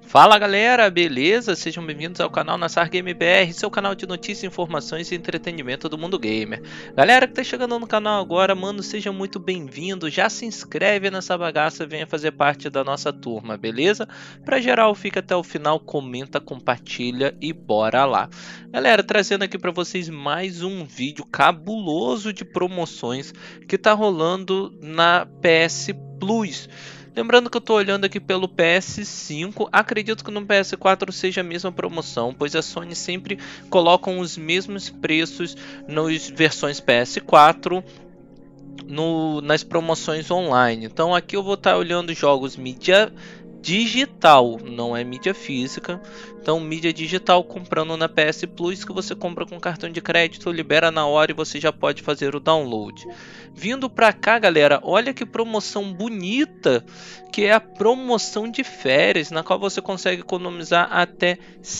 Fala galera, beleza? Sejam bem-vindos ao canal Nassar Game BR, seu canal de notícias, informações e entretenimento do mundo gamer. Galera que tá chegando no canal agora, mano, seja muito bem-vindo. Já se inscreve nessa bagaça, venha fazer parte da nossa turma, beleza? Pra geral, fica até o final, comenta, compartilha e bora lá. Galera, trazendo aqui pra vocês mais um vídeo cabuloso de promoções que tá rolando na PS Plus. Lembrando que eu estou olhando aqui pelo PS5, acredito que no PS4 seja a mesma promoção, pois a Sony sempre coloca os mesmos preços nas versões PS4 nas promoções online. Então aqui eu vou estar olhando jogos mídia digital, não é mídia física. Então mídia digital comprando na PS Plus, que você compra com cartão de crédito, libera na hora e você já pode fazer o download. Vindo pra cá, galera, olha que promoção bonita, que é a promoção de férias, na qual você consegue economizar até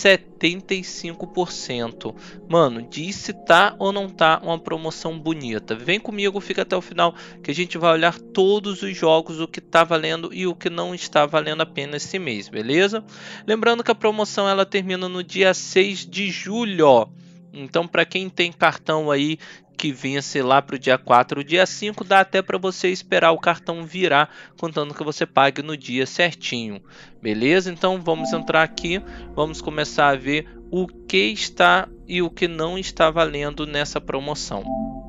75%. Mano, diz se tá ou não tá uma promoção bonita. Vem comigo, fica até o final, que a gente vai olhar todos os jogos, o que tá valendo e o que não está valendo a pena esse mês, beleza? Lembrando que a promoção ela termina no dia 6 de julho, ó. Então, para quem tem cartão aí que vence lá para o dia 4, o dia 5, dá até para você esperar o cartão virar, contando que você pague no dia certinho, beleza? Então, vamos entrar aqui, vamos começar a ver o que está e o que não está valendo nessa promoção.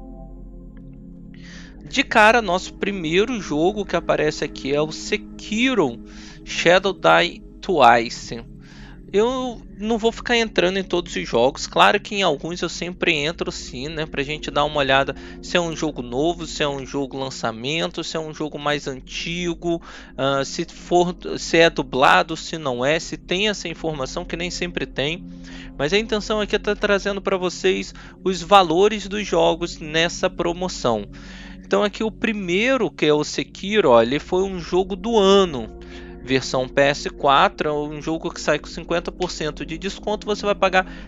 De cara, nosso primeiro jogo que aparece aqui é o Sekiro Shadow Die Twice. Eu não vou ficar entrando em todos os jogos, claro que em alguns eu sempre entro sim, né, pra gente dar uma olhada se é um jogo novo, se é um jogo lançamento, se é um jogo mais antigo, se é dublado, se não é, se tem essa informação, que nem sempre tem. Mas a intenção aqui é estar trazendo para vocês os valores dos jogos nessa promoção. Então aqui o primeiro, que é o Sekiro, ó, ele foi um jogo do ano. Versão PS4, um jogo que sai com 50% de desconto, você vai pagar R$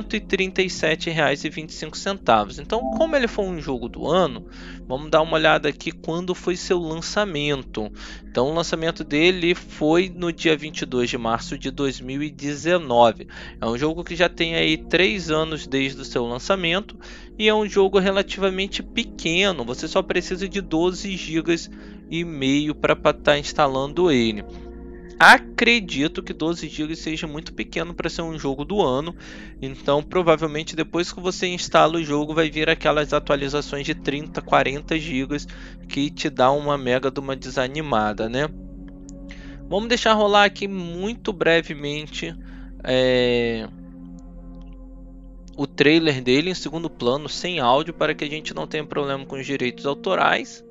137,25. Então, como ele foi um jogo do ano, vamos dar uma olhada aqui quando foi seu lançamento. Então, o lançamento dele foi no dia 22 de março de 2019. É um jogo que já tem aí 3 anos desde o seu lançamento e é um jogo relativamente pequeno. Você só precisa de 12 GB e meio para estar instalando ele. Acredito que 12 GB seja muito pequeno para ser um jogo do ano, então provavelmente depois que você instala o jogo vai vir aquelas atualizações de 30, 40 GB que te dá uma mega de uma desanimada, né? Vamos deixar rolar aqui muito brevemente o trailer dele em segundo plano, sem áudio, para que a gente não tenha problema com os direitos autorais.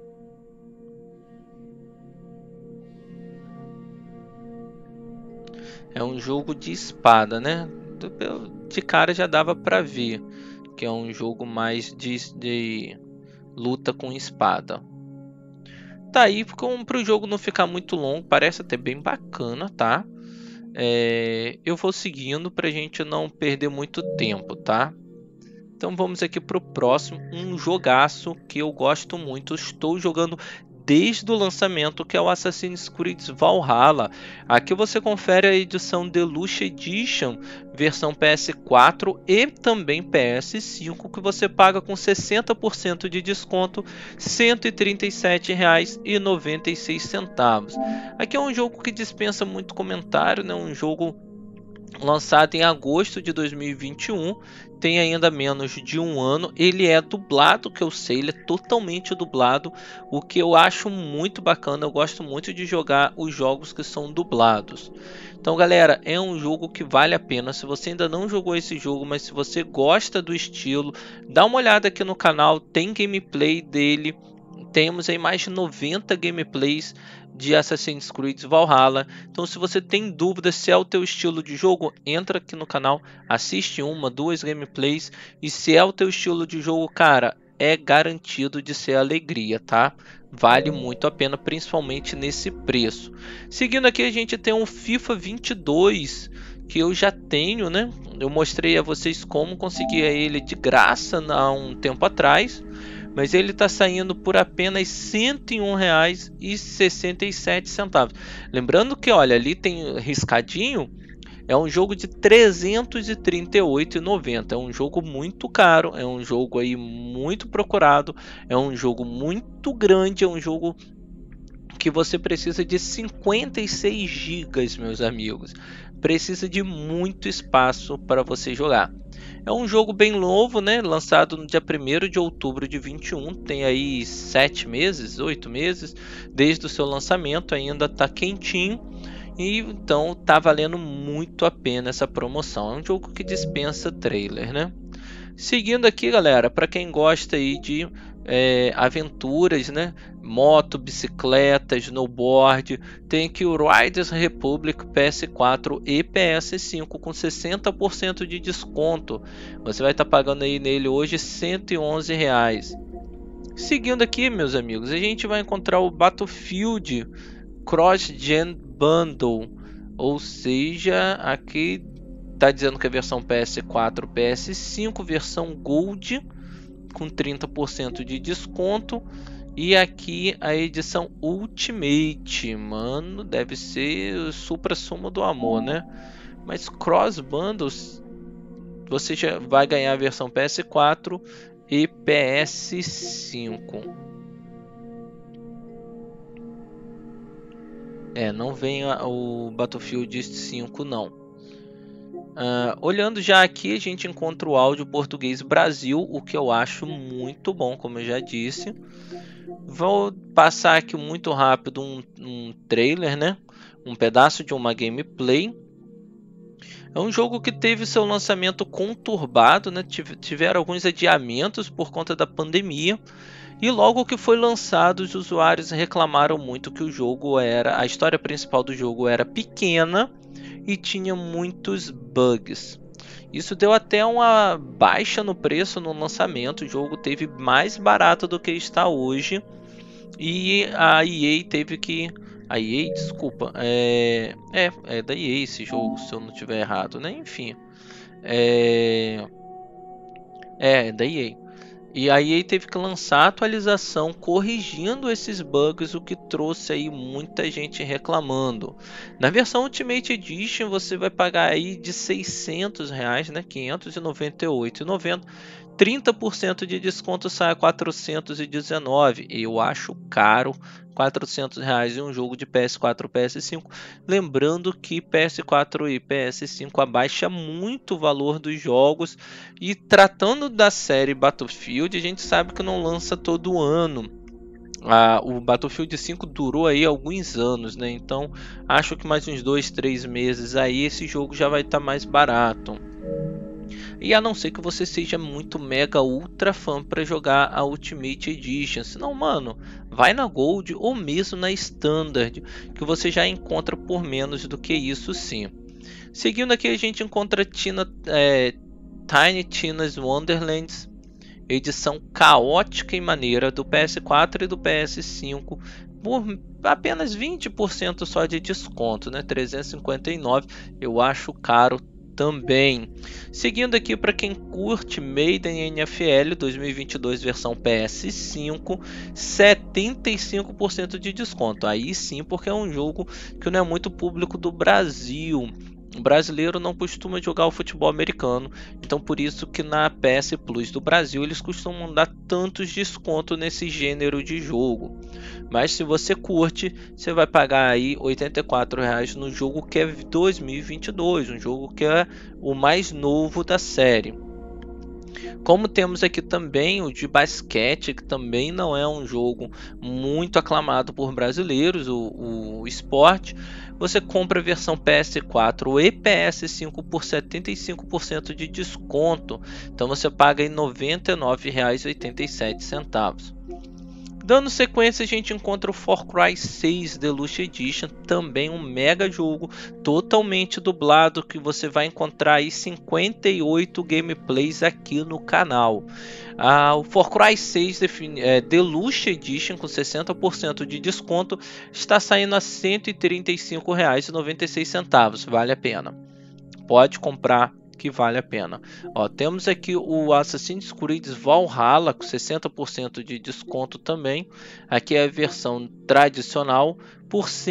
É um jogo de espada, né? De cara já dava pra ver que é um jogo mais de luta com espada. Tá aí, para o jogo não ficar muito longo, parece até bem bacana, tá? Eu vou seguindo pra gente não perder muito tempo, tá? Então vamos aqui pro próximo, um jogaço que eu gosto muito, estou jogando desde o lançamento, que é o Assassin's Creed Valhalla. Aqui você confere a edição Deluxe Edition, versão PS4 e também PS5, que você paga com 60% de desconto, R$ 137,96. Aqui é um jogo que dispensa muito comentário, né? Um jogo lançado em agosto de 2021, tem ainda menos de um ano. Ele é dublado, que eu sei, ele é totalmente dublado, o que eu acho muito bacana. Eu gosto muito de jogar os jogos que são dublados. Então galera, é um jogo que vale a pena. Se você ainda não jogou esse jogo, mas se você gosta do estilo, dá uma olhada aqui no canal, tem gameplay dele. Temos aí mais de 90 gameplays de Assassin's Creed Valhalla. Então se você tem dúvida se é o teu estilo de jogo, entra aqui no canal, assiste uma, duas gameplays, e se é o teu estilo de jogo, cara, é garantido de ser alegria, tá? Vale muito a pena, principalmente nesse preço. Seguindo aqui, a gente tem um FIFA 22 que eu já tenho, né? Eu mostrei a vocês como conseguir ele de graça há um tempo atrás. mas ele está saindo por apenas R$ 101,67. Lembrando que, olha, ali tem riscadinho, é um jogo de R$ 338,90. É um jogo muito caro, é um jogo aí muito procurado, é um jogo muito grande, é um jogo que você precisa de 56 GB, meus amigos. Precisa de muito espaço para você jogar. É um jogo bem novo, né? Lançado no dia 1º de outubro de 21. Tem aí 7 meses, 8 meses desde o seu lançamento. Ainda está quentinho. E então tá valendo muito a pena essa promoção. É um jogo que dispensa trailer, né? Seguindo aqui, galera, para quem gosta aí de aventuras, né? Moto, bicicleta, snowboard, tem aqui o Riders Republic PS4 e PS5 com 60% de desconto. Você vai estar pagando aí nele hoje R$ 111. Seguindo aqui, meus amigos, a gente vai encontrar o Battlefield Cross-Gen Bundle, ou seja, aqui está dizendo que a versão PS4, PS5, versão Gold com 30% de desconto, e aqui a edição Ultimate, mano, deve ser o supra-sumo do amor, né? Mas Cross Bundles, você já vai ganhar a versão PS4 e PS5. Não vem o Battlefield 5 não. Olhando já aqui, a gente encontra o áudio português Brasil, o que eu acho muito bom, como eu já disse. Vou passar aqui muito rápido um trailer, né? Um pedaço de uma gameplay. É um jogo que teve seu lançamento conturbado, né? Tiveram alguns adiamentos por conta da pandemia. E logo que foi lançado, os usuários reclamaram muito que o jogo a história principal do jogo era pequena e tinha muitos bugs. Isso deu até uma baixa no preço no lançamento. O jogo teve mais barato do que está hoje. E a EA teve que... A EA, desculpa. É da EA esse jogo, se eu não estiver errado, né? Enfim. É da EA. E a EA teve que lançar a atualização corrigindo esses bugs, o que trouxe aí muita gente reclamando. Na versão Ultimate Edition você vai pagar aí de R$ 600, né? R$ 598,90. 30% de desconto sai a 419. Eu acho caro. R$ 400 em um jogo de PS4 ou PS5. Lembrando que PS4 e PS5 abaixa muito o valor dos jogos. E tratando da série Battlefield, a gente sabe que não lança todo ano. O Battlefield 5 durou aí alguns anos, né? Então acho que mais uns 2, 3 meses aí esse jogo já vai estar mais barato. E a não ser que você seja muito mega ultra fã para jogar a Ultimate Edition. Senão, mano, vai na Gold ou mesmo na Standard, que você já encontra por menos do que isso sim. Seguindo aqui a gente encontra Tiny Tina's Wonderlands, edição caótica e maneira do PS4 e do PS5 por apenas 20% só de desconto, né? 359, eu acho caro também. Seguindo aqui para quem curte Maiden NFL 2022 versão PS5, 75% de desconto. Aí sim, porque é um jogo que não é muito público do Brasil. O brasileiro não costuma jogar o futebol americano, então por isso que na PS Plus do Brasil eles costumam dar tantos descontos nesse gênero de jogo. Mas se você curte, você vai pagar aí R$ 84 no jogo que é 2022, um jogo que é o mais novo da série. Como temos aqui também o de basquete, que também não é um jogo muito aclamado por brasileiros, o esporte. Você compra a versão PS4 e PS5 por 75% de desconto. Então você paga aí R$ 99,87. Dando sequência, a gente encontra o Far Cry 6 Deluxe Edition, também um mega jogo totalmente dublado, que você vai encontrar aí 58 gameplays aqui no canal. O Far Cry 6 Deluxe Edition com 60% de desconto está saindo a R$ 135,96, vale a pena. Pode comprar que vale a pena. Ó, temos aqui o Assassin's Creed Valhalla com 60% de desconto também. Aqui é a versão tradicional por R$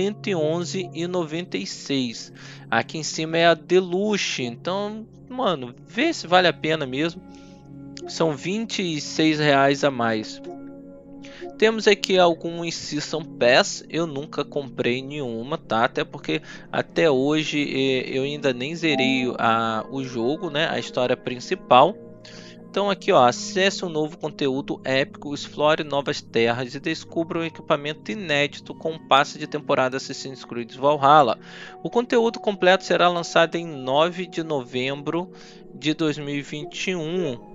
111,96. Aqui em cima é a Deluxe. Então, mano, vê se vale a pena mesmo. São R$ 26 a mais. Temos aqui alguns Season Pass, eu nunca comprei nenhuma, tá? Até porque até hoje eu ainda nem zerei o jogo, né? A história principal. Então aqui, ó, acesse um novo conteúdo épico, explore novas terras e descubra um equipamento inédito com um passe de temporada Assassin's Creed Valhalla. O conteúdo completo será lançado em 9 de novembro de 2021.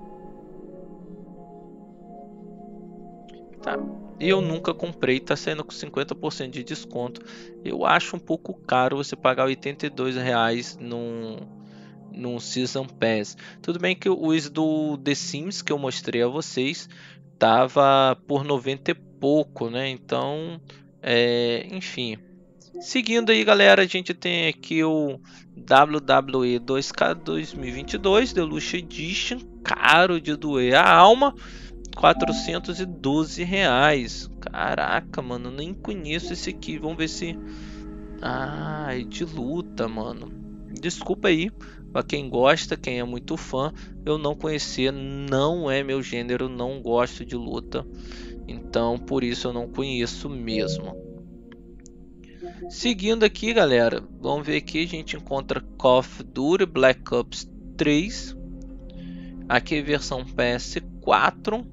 Tá. Eu nunca comprei, tá saindo com 50% de desconto. Eu acho um pouco caro você pagar R$ 82 num Season Pass. Tudo bem que os do The Sims que eu mostrei a vocês tava por 90 e pouco, né? Então, enfim. Seguindo aí, galera, a gente tem aqui o WWE 2K 2022 Deluxe Edition, caro de doer a alma. R$ 412. Caraca, mano, nem conheço esse aqui. Vamos ver se... Ah, é de luta, mano. Desculpa aí pra quem gosta, quem é muito fã. Eu não conhecia, não é meu gênero, não gosto de luta. Então, por isso eu não conheço mesmo. Seguindo aqui, galera, vamos ver aqui, a gente encontra Call of Duty Black Ops 3. Aqui é a versão PS4.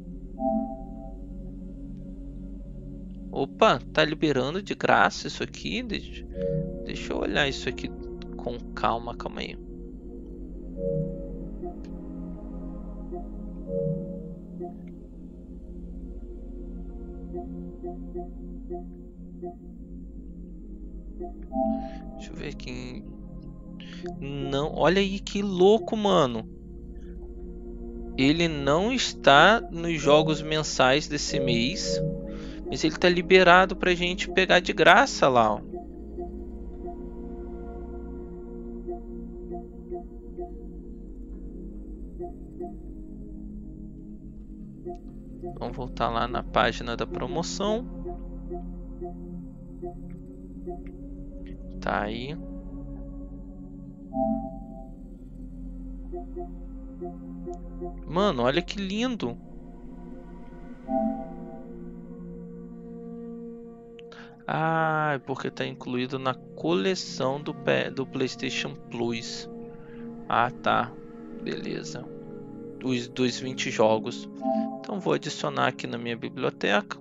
Opa, tá liberando de graça isso aqui? Deixa eu olhar isso aqui com calma, calma aí. Deixa eu ver aqui. Não, olha aí que louco, mano. Ele não está nos jogos mensais desse mês, mas ele está liberado pra gente pegar de graça lá, ó. Vamos voltar lá na página da promoção. Tá aí. Mano, olha que lindo. Ah, porque tá incluído na coleção do PlayStation Plus. Ah, tá. Beleza. Dos 20 jogos. Então vou adicionar aqui na minha biblioteca.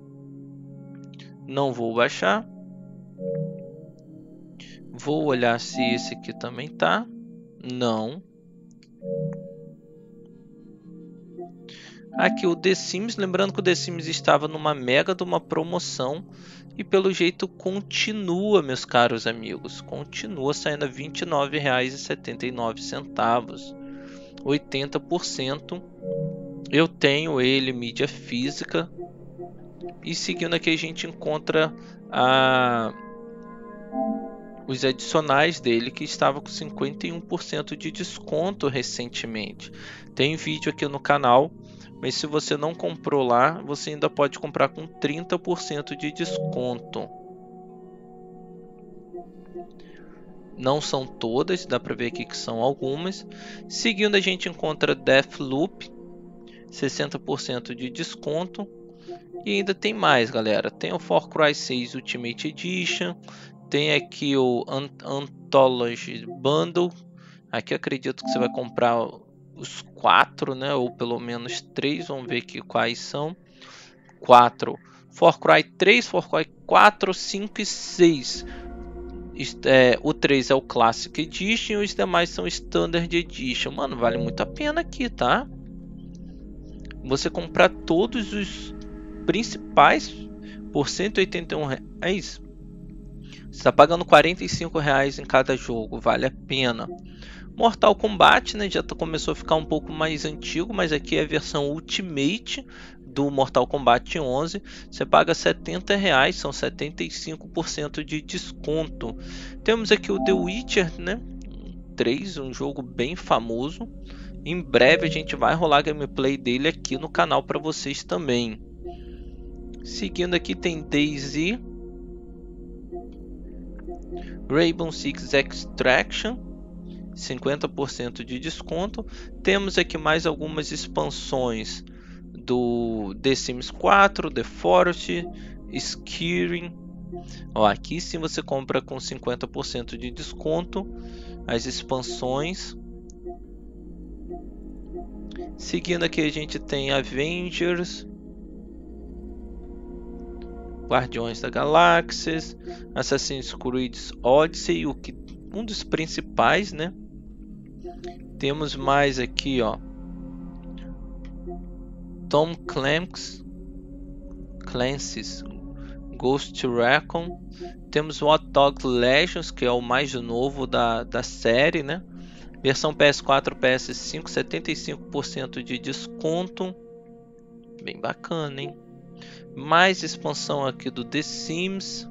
Não vou baixar. Vou olhar se esse aqui também tá. Não. Aqui o The Sims, lembrando que o The Sims estava numa mega de uma promoção e pelo jeito continua, meus caros amigos, continua saindo a R$ 29,79, 80%. Eu tenho ele mídia física e seguindo aqui a gente encontra os adicionais dele que estava com 51% de desconto recentemente. Tem vídeo aqui no canal. Mas se você não comprou lá, você ainda pode comprar com 30% de desconto. Não são todas, dá pra ver aqui que são algumas. Seguindo a gente encontra Deathloop, 60% de desconto. E ainda tem mais, galera. Tem o Far Cry 6 Ultimate Edition. Tem aqui o Anthology Bundle. Aqui eu acredito que você vai comprar os 4, né, ou pelo menos 3, vamos ver aqui quais são. 4, Far Cry 3, Far Cry 4, 5 e 6. O 3 é o Classic Edition e os demais são Standard Edition. Mano, vale muito a pena aqui, tá? Você comprar todos os principais por R$ 181. Você está pagando R$ 45 em cada jogo, vale a pena. Mortal Kombat, né, já começou a ficar um pouco mais antigo, mas aqui é a versão Ultimate do Mortal Kombat 11. Você paga R$ 70, são 75% de desconto. Temos aqui o The Witcher, né, 3, um jogo bem famoso. Em breve a gente vai rolar gameplay dele aqui no canal para vocês também. Seguindo aqui tem DayZ, Rainbow Six Extraction, 50% de desconto. Temos aqui mais algumas expansões do The Sims 4, The Forest, Skyrim. Ó, aqui sim você compra com 50% de desconto as expansões. Seguindo aqui a gente tem Avengers, Guardiões da Galáxia, Assassin's Creed Odyssey, um dos principais, né? Temos mais aqui, ó, Tom Clancy's Ghost Recon. Temos Watch Dogs Legion, que é o mais novo da série, né? Versão PS4, PS5, 75% de desconto. Bem bacana, hein? Mais expansão aqui do The Sims.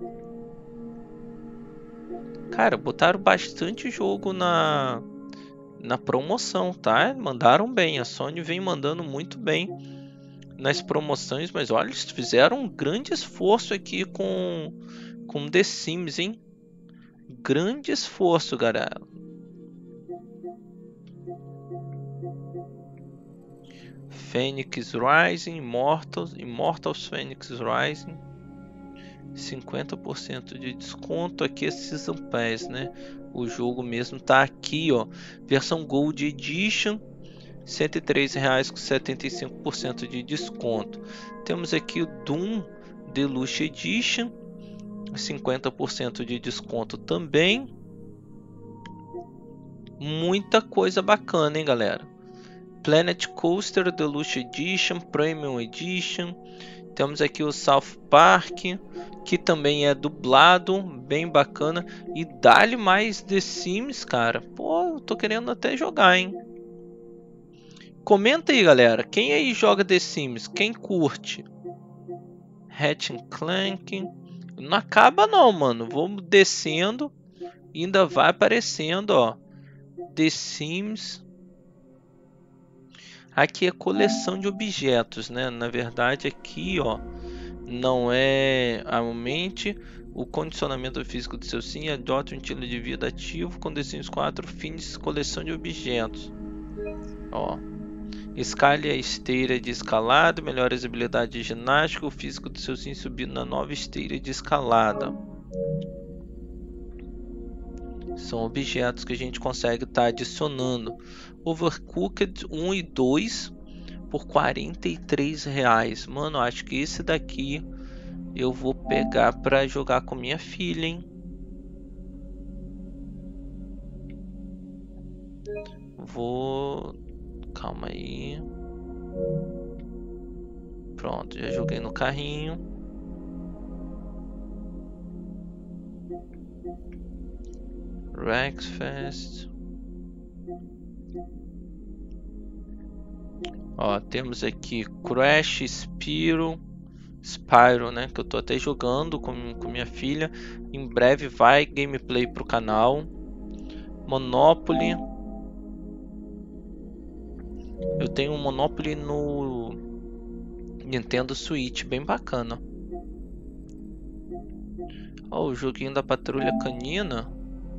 Cara, botaram bastante jogo na promoção, tá? Mandaram bem. A Sony vem mandando muito bem nas promoções, mas olha, eles fizeram um grande esforço aqui com The Sims, hein? Grande esforço, galera. Phoenix Rising, Immortals Phoenix Rising, 50% de desconto. Aqui é Season Pass, né? O jogo mesmo tá aqui, ó. Versão Gold Edition, R$ 103,00 com 75% de desconto. Temos aqui o Doom Deluxe Edition, 50% de desconto também. Muita coisa bacana, hein, galera? Planet Coaster Deluxe Edition, Premium Edition. Temos aqui o South Park, que também é dublado, bem bacana. E dá-lhe mais The Sims, cara. Pô, eu tô querendo até jogar, hein? Comenta aí, galera. Quem aí joga The Sims? Quem curte? Ratchet Clank. Não acaba não, mano. Vamos descendo. Ainda vai aparecendo, ó. The Sims. Aqui é coleção de objetos, né? Na verdade, aqui, ó, não é aumente o condicionamento físico do seu sim, adote um estilo de vida ativo com The Sims 4 fins coleção de objetos. Ó, escale a esteira de escalada, melhore as habilidades de ginástica, o físico do seu sim subindo na nova esteira de escalada. São objetos que a gente consegue estar adicionando. Overcooked 1 e 2 por R$ 43,00. Mano, acho que esse daqui eu vou pegar para jogar com minha filha, hein? Calma aí. Pronto, já joguei no carrinho. Rexfest. Ó, temos aqui Crash, Spyro, né? Que eu tô até jogando com minha filha. Em breve vai gameplay pro canal. Monopoly. Eu tenho um Monopoly no Nintendo Switch, bem bacana. Ó, o joguinho da Patrulha Canina.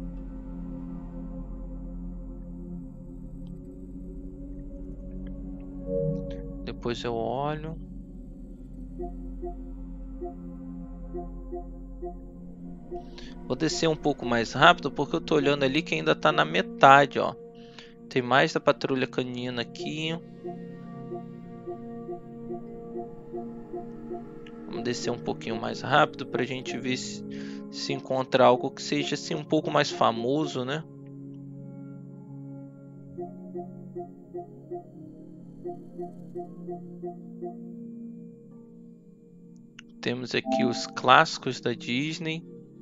Depois eu olho. Vou descer um pouco mais rápido porque eu tô olhando ali que ainda tá na metade, ó. Tem mais da Patrulha Canina aqui. Vamos descer um pouquinho mais rápido pra gente ver se encontra algo que seja assim um pouco mais famoso, né? Temos aqui os clássicos da Disney.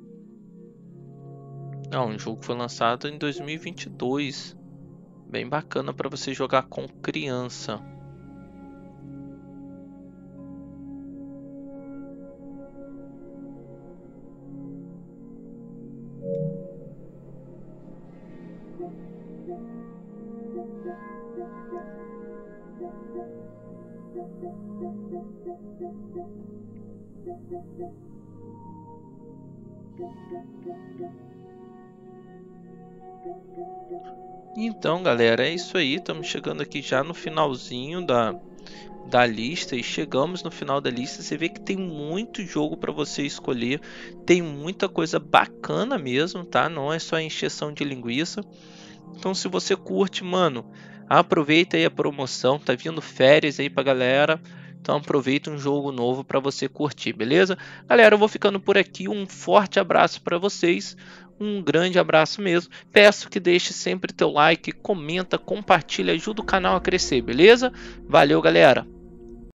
Um jogo que foi lançado em 2022. Bem bacana para você jogar com criança. Então, galera, é isso aí. Estamos chegando aqui já no finalzinho da lista, e chegamos no final da lista. Você vê que tem muito jogo para você escolher, tem muita coisa bacana mesmo, tá? Não é só encheção de linguiça. Então, se você curte, mano, aproveita aí a promoção, tá vindo férias aí pra galera. Então aproveita um jogo novo para você curtir, beleza? Galera, eu vou ficando por aqui. Um forte abraço para vocês. Um grande abraço mesmo. Peço que deixe sempre teu like, comenta, compartilha, ajuda o canal a crescer, beleza? Valeu, galera!